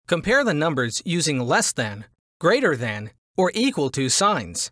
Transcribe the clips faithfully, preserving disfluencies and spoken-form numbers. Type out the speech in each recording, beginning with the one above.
Compare the numbers using less than, greater than, or equal to signs.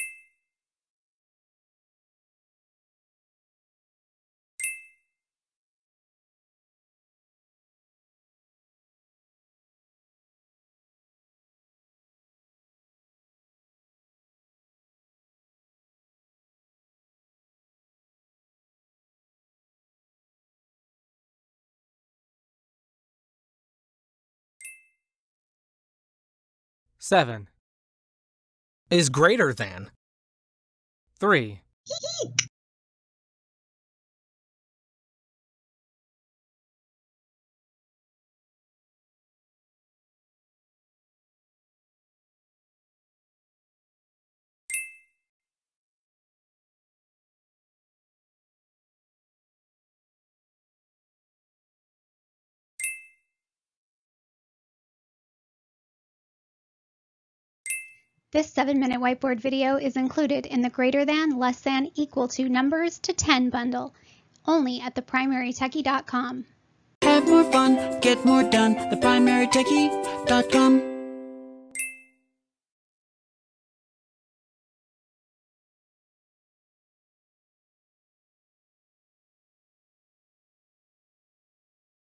Seven. Is greater than. Three. This seven minute whiteboard video is included in the greater than, less than, equal to numbers to ten bundle, only at the primary techie dot com. Have more fun, get more done, the primary techie dot com.